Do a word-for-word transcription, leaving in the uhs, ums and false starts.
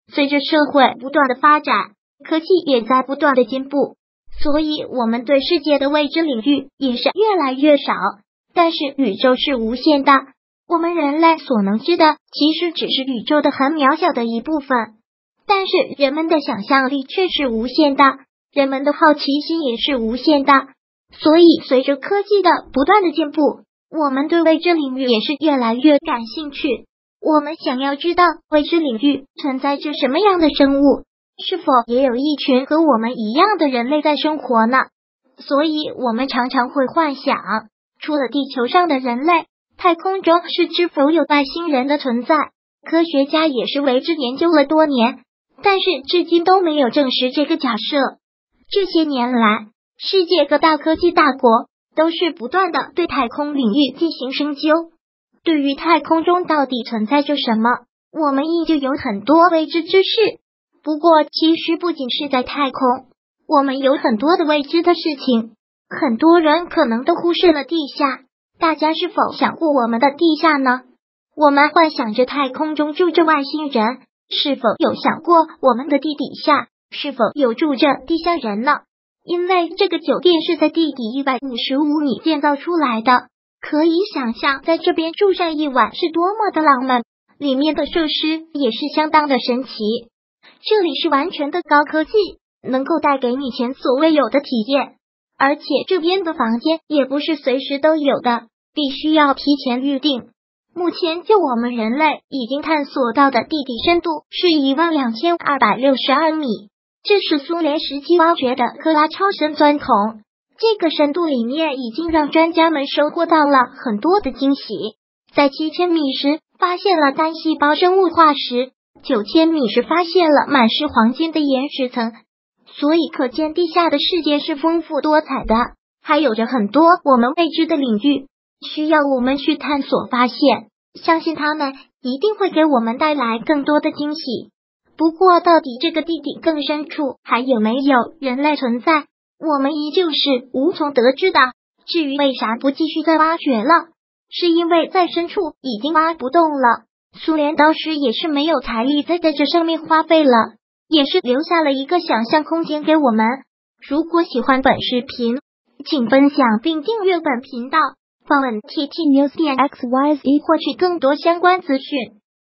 随着社会不断的发展，科技也在不断的进步，所以我们对世界的未知领域也是越来越少。但是宇宙是无限的，我们人类所能知的其实只是宇宙的很渺小的一部分。但是人们的想象力却是无限的，人们的好奇心也是无限的。所以随着科技的不断的进步，我们对未知领域也是越来越感兴趣。我们想要知道未知领域存在着什么样的生物，是否也有一群和我们一样的人类在生活呢？所以我们常常会幻想，除了地球上的人类，太空中是知否有外星人的存在。科学家也是为之研究了多年，但是至今都没有证实这个假设。这些年来，世界各大科技大国都是不断的对太空领域进行深究。对于太空中到底存在着什么，我们依旧有很多未知之事。不过其实不仅是在太空，我们有很多的未知的事情，很多人可能都忽视了地下。大家是否想过我们的地下呢？我们幻想着太空中住着外星人，是否有想过我们的地底下是否有住着地下人呢？因为这个酒店是在地底一百五十五米建造出来的，可以想象在这边住上一晚是多么的浪漫，里面的设施也是相当的神奇。这里是完全的高科技，能够带给你前所未有的体验，而且这边的房间也不是随时都有的，必须要提前预定。目前就我们人类已经探索到的地底深度是一万两千二百六十二米，这是苏联时期挖掘的克拉超深钻孔。这个深度里面已经让专家们收获到了很多的惊喜。在七千米时发现了单细胞生物化石，九千米时发现了满是黄金的岩石层，所以可见地下的世界是丰富多彩的，还有着很多我们未知的领域，需要我们去探索发现。相信他们一定会给我们带来更多的惊喜。不过到底这个地底更深处还有没有人类存在，我们依旧是无从得知的。至于为啥不继续再挖掘了，是因为在深处已经挖不动了。苏联当时也是没有财力再在这上面花费了，也是留下了一个想象空间给我们。如果喜欢本视频，请分享并订阅本频道，访问 T T News 点 X Y Z 获取更多相关资讯。